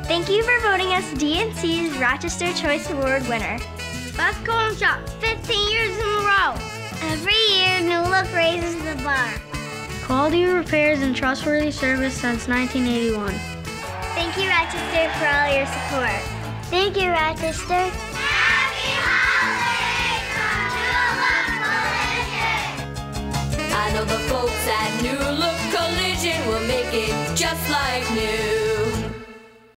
Thank you for voting us DNC's Rochester Choice Award winner. Best Golden Shop, 15 years in a row. Every year, New Look raises the bar. Quality repairs and trustworthy service since 1981. Thank you, Rochester, for all your support. Thank you, Rochester. Happy holidays from New Look Collision. I know the folks at New Look Collision will make it just like new.